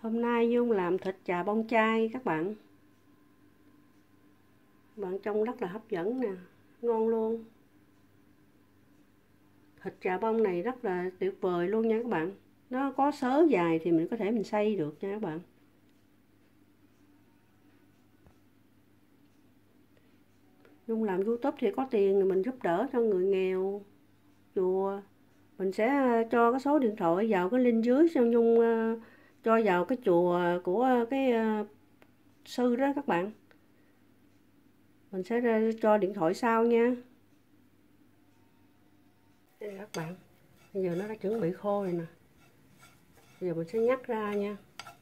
Hôm nay Dung làm thịt chà bông chay các bạn. Bạn trông rất là hấp dẫn nè, ngon luôn. Thịt chà bông này rất là tuyệt vời luôn nha các bạn. Nó có sớ dài thì mình có thể mình xay được nha các bạn. Dung làm YouTube thì có tiền thì mình giúp đỡ cho người nghèo, chùa. Mình sẽ cho cái số điện thoại vào cái link dưới, xong Dung cho vào cái chùa của cái sư đó các bạn. Mình sẽ cho điện thoại sau nha. Đây các bạn, bây giờ nó đã chuẩn bị khô rồi nè. Bây giờ mình sẽ nhắc ra nha.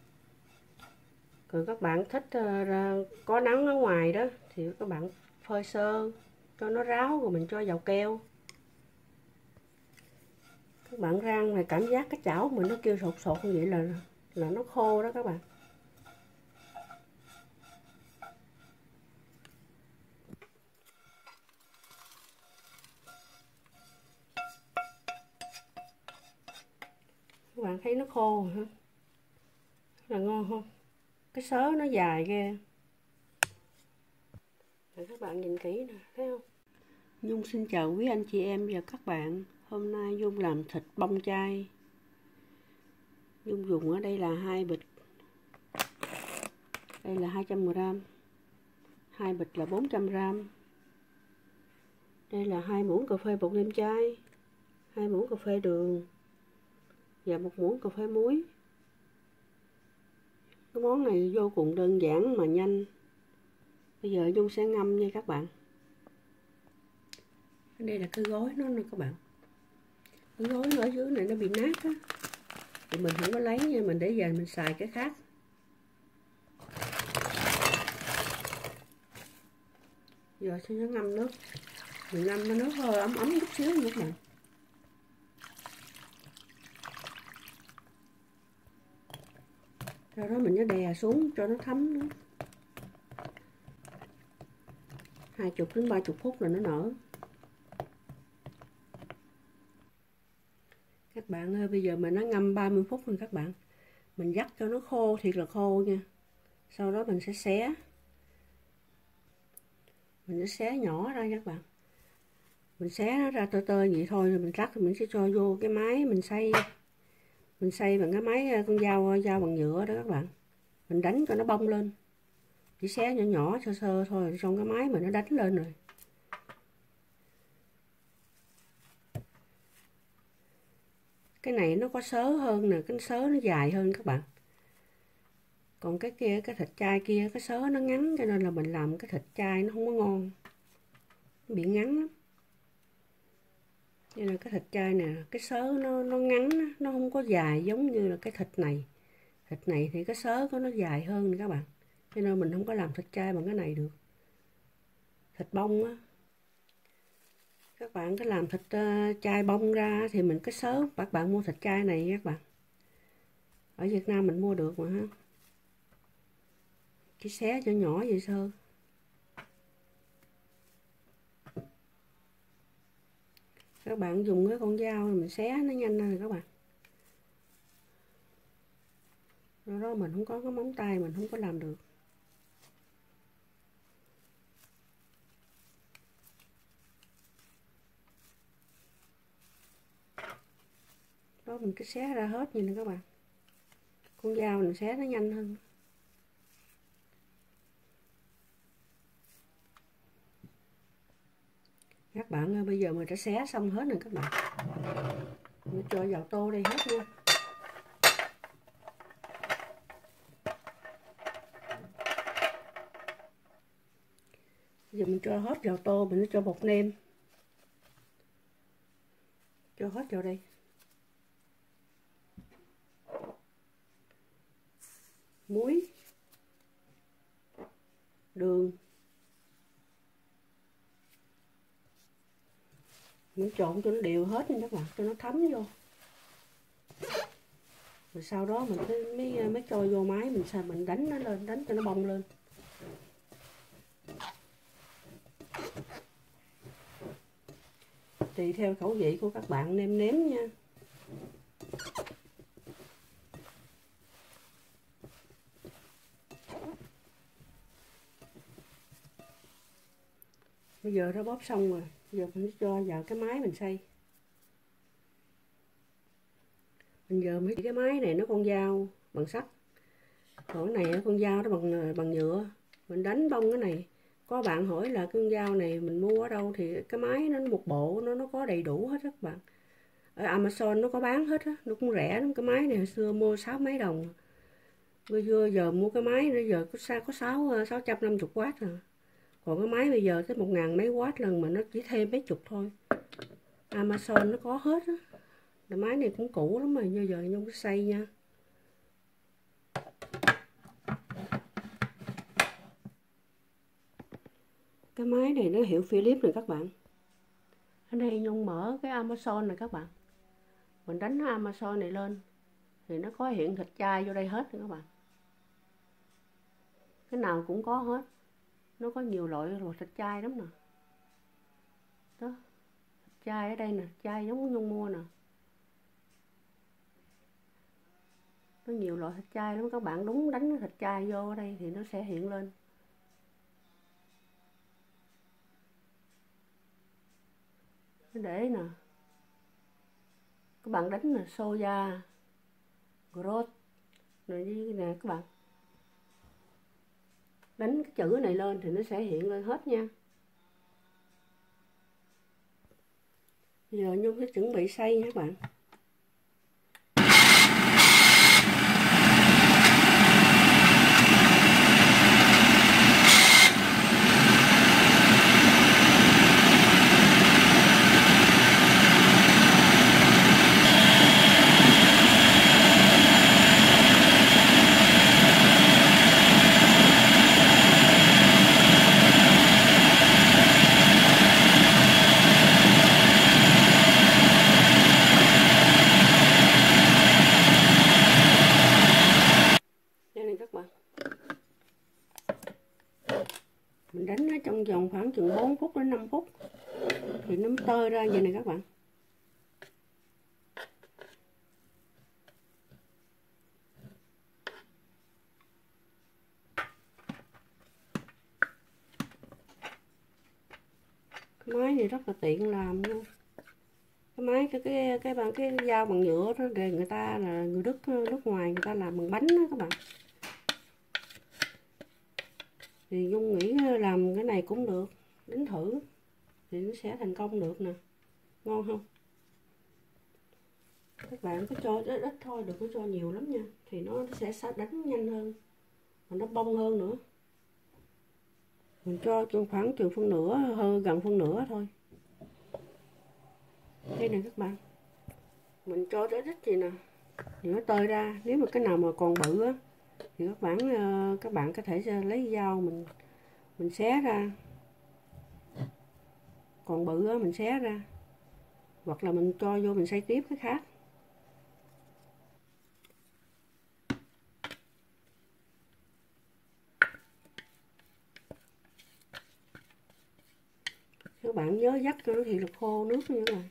Còn các bạn thích có nắng ở ngoài đó thì các bạn phơi sơ cho nó ráo rồi mình cho vào keo. Các bạn rang này cảm giác cái chảo của mình nó kêu sột sột như vậy là nó khô đó các bạn. Các bạn thấy nó khô hả? Rất là ngon không? Cái sớ nó dài ghê. Để các bạn nhìn kỹ nè, thấy không? Dung xin chào quý anh chị em và các bạn. Hôm nay Dung làm thịt bông chay. Dung dùng ở đây là 2 bịch. Đây là 200g. 2 bịch là 400g. Đây là 2 muỗng cà phê bột nêm chay, 2 muỗng cà phê đường và 1 muỗng cà phê muối. Cái món này vô cùng đơn giản mà nhanh. Bây giờ Dung sẽ ngâm nha các bạn. Đây là cái gói nó nè các bạn. Cái gói nó ở dưới này nó bị nát á, thì mình không có lấy nha, mình để về mình xài cái khác. Giờ sẽ ngâm nước. Mình ngâm nó nước hơi ấm ấm chút xíu nữa các bạn. Sau đó mình nó đè xuống cho nó thấm nước. 20 đến 30 phút là nó nở. Các bạn ơi, bây giờ mình nó ngâm 30 phút rồi các bạn. Mình vắt cho nó khô, thiệt là khô nha. Sau đó mình sẽ xé. Mình sẽ xé nhỏ ra các bạn. Mình xé nó ra tơ tơ vậy thôi, rồi mình cắt mình sẽ cho vô cái máy mình xay. Mình xay bằng cái máy con dao bằng nhựa đó các bạn. Mình đánh cho nó bông lên. Chỉ xé nhỏ nhỏ sơ sơ thôi, trong cái máy mình nó đánh lên rồi. Cái này nó có sớ hơn nè, cái sớ nó dài hơn các bạn. Còn cái kia, cái thịt chay kia, cái sớ nó ngắn, cho nên là mình làm cái thịt chay nó không có ngon. Nó bị ngắn lắm. Nên là cái thịt chay nè, cái sớ nó ngắn, nó không có dài giống như là cái thịt này. Thịt này thì cái sớ của nó dài hơn nè các bạn. Cho nên mình không có làm thịt chay bằng cái này được. Thịt bông á. Các bạn cứ làm thịt chay bông ra thì mình cái sớ, các bạn mua thịt chay này các bạn. Ở Việt Nam mình mua được mà ha. Chỉ xé cho nhỏ vậy thôi. Các bạn dùng cái con dao mình xé nó nhanh hơn các bạn. Đó mình không có cái móng tay mình không có làm được. Đó mình cứ xé ra hết như nè các bạn. Con dao mình xé nó nhanh hơn. Các bạn ơi, bây giờ mình đã xé xong hết rồi các bạn. Mình cho vào tô đây hết nha. Giờ mình cho hết vào tô, mình cho bột nêm. Cho hết vào đây. Muối. Đường. Mình trộn cho nó đều hết nha các bạn, cho nó thấm vô. Rồi sau đó mình mới cho vô máy mình đánh nó lên, đánh cho nó bông lên. Tùy theo khẩu vị của các bạn nêm nếm nha. Bây giờ nó bóp xong rồi, bây giờ mình cho vào cái máy mình xay. Bây giờ mấy cái máy này nó con dao bằng sắt, còn cái này con dao nó bằng nhựa. Mình đánh bông cái này. Có bạn hỏi là con dao này mình mua ở đâu, thì cái máy nó một bộ nó có đầy đủ hết các bạn. Ở Amazon nó có bán hết á, nó cũng rẻ lắm. Cái máy này hồi xưa mua 6 mấy đồng. Bây giờ mua cái máy bây giờ có 650W à. Còn cái máy bây giờ tới 1000 mấy W lần mà nó chỉ thêm mấy chục thôi. Amazon nó có hết á. Máy này cũng cũ lắm rồi, bây giờ Nhung cái xay nha. Cái máy này nó hiệu Philips này các bạn. Ở đây Nhung mở cái Amazon này các bạn. Mình đánh Amazon này lên thì nó có hiện thịt chai vô đây hết rồi các bạn. Cái nào cũng có hết. Nó có nhiều loại thịt chai lắm nè. Đó. Thịt chai ở đây nè, chai giống Nhung mua nè. Có nhiều loại thịt chai lắm các bạn, đúng đánh thịt chai vô ở đây thì nó sẽ hiện lên. Nó để nè. Các bạn đánh là soya, growth này nè các bạn. Đánh cái chữ này lên thì nó sẽ hiện lên hết nha. Bây giờ Nhung sẽ chuẩn bị xay nha các bạn. Mình đánh nó trong vòng khoảng chừng 4 phút đến 5 phút thì nó mới tơi ra vậy này các bạn. Cái máy này rất là tiện làm luôn. Cái máy cái dao bằng nhựa đó, để người ta là người nước ngoài người ta làm bằng bánh đó các bạn. Thì Nhung nghĩ làm cái này cũng được, đánh thử thì nó sẽ thành công được nè. Ngon không? Các bạn cứ cho ít thôi, đừng có cho nhiều lắm nha, thì nó sẽ đánh nhanh hơn mà nó bông hơn nữa. Mình cho khoảng chừng phân nửa, hơn gần phân nửa thôi. Đây nè các bạn, mình cho ít thì nè thì nó tơi ra. Nếu mà cái nào mà còn bự á thì các bạn có thể lấy dao mình xé ra. Còn bự á mình xé ra, hoặc là mình cho vô mình xay tiếp cái khác. Các bạn nhớ dắt cho nó thiệt là khô nước như thế này.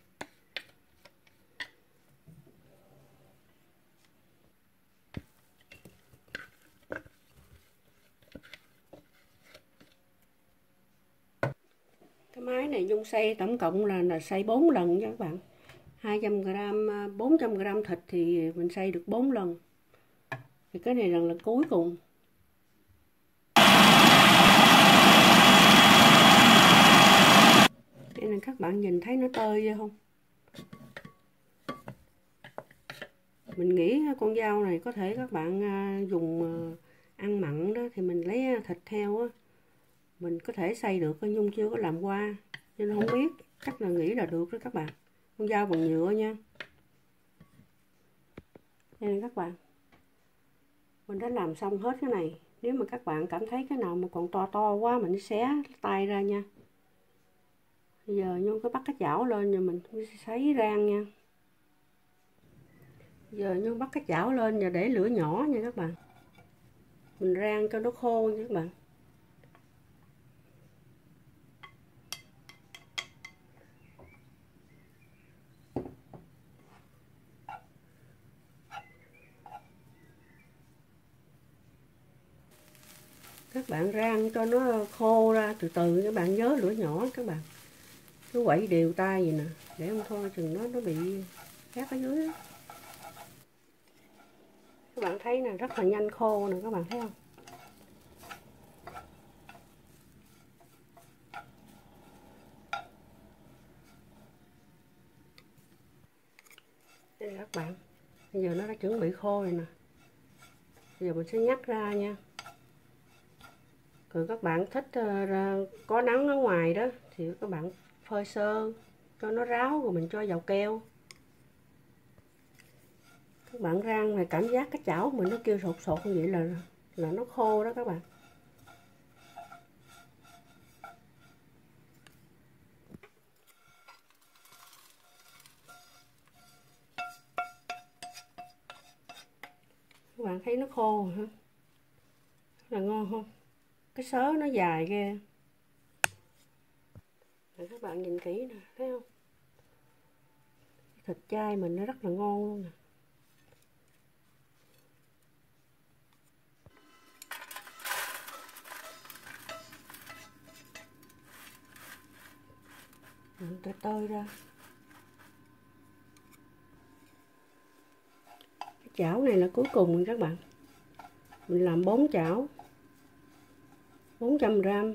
Cái máy này Nhung xay tổng cộng là xay 4 lần nha các bạn. 200g, 400g thịt thì mình xay được 4 lần. Thì cái này là cuối cùng. Đây là các bạn nhìn thấy nó tơi chưa không? Mình nghĩ con dao này có thể các bạn dùng ăn mặn đó, thì mình lấy thịt heo á, mình có thể xay được. Nhung chưa có làm qua nên không biết, chắc là nghĩ là được đó các bạn. Con dao bằng nhựa nha. Đây này các bạn, mình đã làm xong hết cái này. Nếu mà các bạn cảm thấy cái nào mà còn to quá mình xé tay ra nha. Bây giờ Nhung có bắt cái chảo lên rồi mình sấy rang nha. Giờ Nhung bắt cái chảo lên và để lửa nhỏ nha các bạn. Mình rang cho nó khô nha các bạn. Các bạn rang cho nó khô ra từ từ, các bạn nhớ lửa nhỏ các bạn. Cứ quậy đều tay vậy nè, để không thôi chừng nó bị khét ở dưới đó. Các bạn thấy nè, rất là nhanh khô nè, các bạn thấy không? Đây các bạn, bây giờ nó đã chuẩn bị khô rồi nè. Bây giờ mình sẽ nhắc ra nha. Còn các bạn thích có nắng ở ngoài đó thì các bạn phơi sơ cho nó ráo rồi mình cho vào keo. Các bạn rang mà cảm giác cái chảo mình nó kêu sột sột như vậy là nó khô đó các bạn. Các bạn thấy nó khô hả? Là ngon không? Cái sớ nó dài ghê. Để các bạn nhìn kỹ nè, thấy không? Thịt chay mình nó rất là ngon luôn nè. Mình tơi ra. Cái chảo này là cuối cùng các bạn. Mình làm 4 chảo 400g.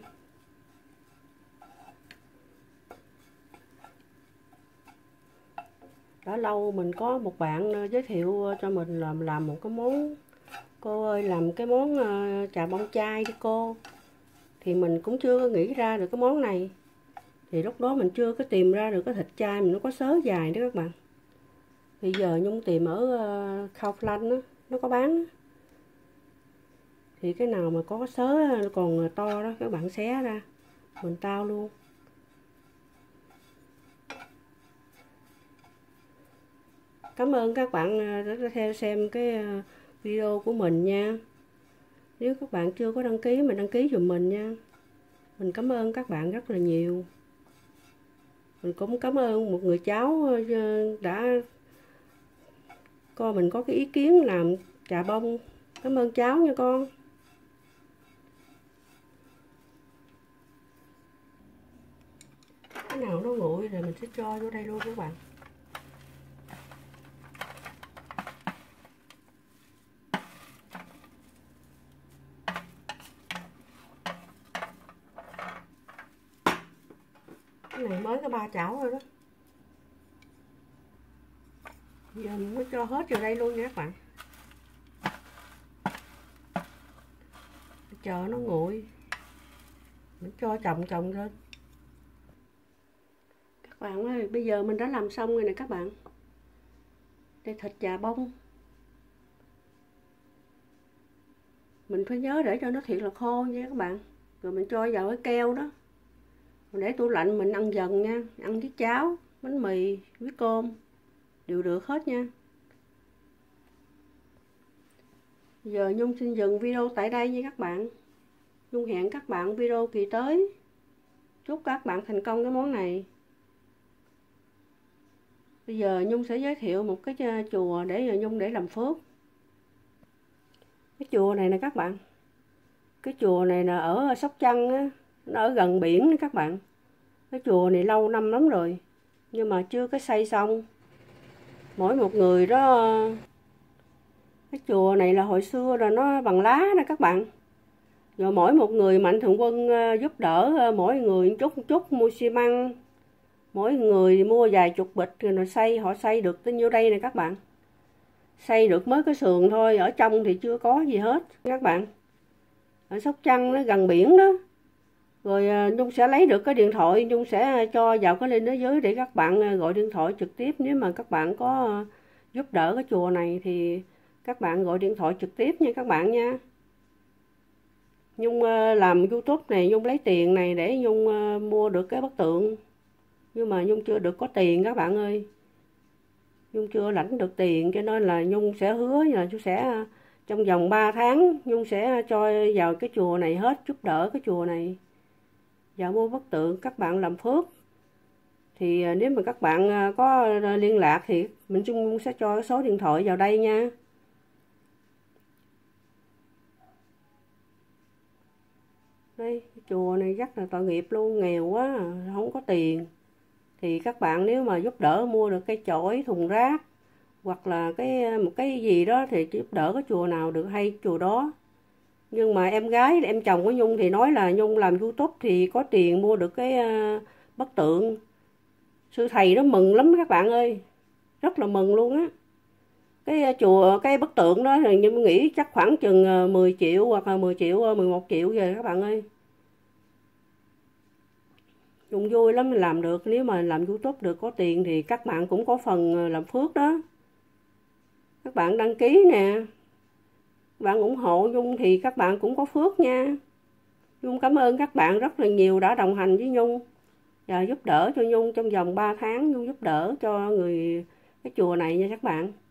Đã lâu mình có một bạn giới thiệu cho mình làm một cái món. Cô ơi làm cái món chà bông chay đi cô. Thì mình cũng chưa có nghĩ ra được cái món này. Thì lúc đó mình chưa có tìm ra được cái thịt chay mình nó có sớ dài đó các bạn. Bây giờ Nhung tìm ở Kaufland đó, nó có bán. Thì cái nào mà có sớ còn to đó các bạn xé ra mình tao luôn. Cảm ơn các bạn đã theo xem cái video của mình nha. Nếu các bạn chưa có đăng ký mình đăng ký giùm mình nha. Mình cảm ơn các bạn rất là nhiều. Mình cũng cảm ơn một người cháu đã coi mình có cái ý kiến làm chà bông. Cảm ơn cháu nha con. Cái nào nó nguội rồi mình sẽ cho vô đây luôn các bạn. Cái này mới có 3 chảo thôi đó. Giờ mình mới cho hết vào đây luôn nha các bạn. Chờ nó nguội mình cho chồng lên. Các bạn ơi, bây giờ mình đã làm xong rồi nè các bạn. Đây thịt chà bông. Mình phải nhớ để cho nó thiệt là khô nha các bạn. Rồi mình cho vào cái keo đó. Mình để tủ lạnh mình ăn dần nha. Ăn với cháo, bánh mì, với cơm đều được hết nha. Giờ Nhung xin dừng video tại đây nha các bạn. Nhung hẹn các bạn video kỳ tới. Chúc các bạn thành công cái món này. Bây giờ Nhung sẽ giới thiệu một cái chùa để Nhung để làm phước. Cái chùa này nè các bạn. Cái chùa này là ở Sóc Trăng á, nó ở gần biển đó các bạn. Cái chùa này lâu năm lắm rồi, nhưng mà chưa có xây xong. Mỗi một người đó, cái chùa này là hồi xưa là nó bằng lá đó các bạn. Rồi mỗi một người mạnh thường quân giúp đỡ mỗi người một chút mua xi măng. Mỗi người mua vài chục bịch rồi họ xây được tới nhiêu đây nè các bạn. Xây được mới cái sườn thôi, ở trong thì chưa có gì hết các bạn. Ở Sóc Trăng nó gần biển đó. Rồi Nhung sẽ lấy được cái điện thoại, Nhung sẽ cho vào cái link ở dưới để các bạn gọi điện thoại trực tiếp. Nếu mà các bạn có giúp đỡ cái chùa này thì các bạn gọi điện thoại trực tiếp nha các bạn nha. Nhung làm YouTube này, Nhung lấy tiền này để Nhung mua được cái bức tượng. Nhưng mà Nhung chưa được có tiền các bạn ơi. Nhung chưa lãnh được tiền cho nên là Nhung sẽ hứa là Nhung sẽ trong vòng 3 tháng Nhung sẽ cho vào cái chùa này hết, giúp đỡ cái chùa này. Và mua bức tượng các bạn làm phước. Thì nếu mà các bạn có liên lạc thì mình Nhung sẽ cho số điện thoại vào đây nha. Đây, cái chùa này rất là tội nghiệp luôn, nghèo quá, không có tiền. Thì các bạn nếu mà giúp đỡ mua được cây chổi, thùng rác hoặc là một cái gì đó thì giúp đỡ cái chùa nào được hay chùa đó. Nhưng mà em gái, em chồng của Nhung thì nói là Nhung làm YouTube thì có tiền mua được cái bức tượng. Sư thầy đó mừng lắm các bạn ơi, rất là mừng luôn á. Cái chùa, cái bức tượng đó thì Nhung nghĩ chắc khoảng chừng 10 triệu hoặc là 10 triệu, 11 triệu về các bạn ơi. Nhung vui lắm làm được, nếu mà làm YouTube được có tiền thì các bạn cũng có phần làm phước đó. Các bạn đăng ký nè, các bạn ủng hộ Nhung thì các bạn cũng có phước nha. Nhung cảm ơn các bạn rất là nhiều đã đồng hành với Nhung và giúp đỡ cho Nhung trong vòng 3 tháng. Nhung giúp đỡ cho cái chùa này nha các bạn.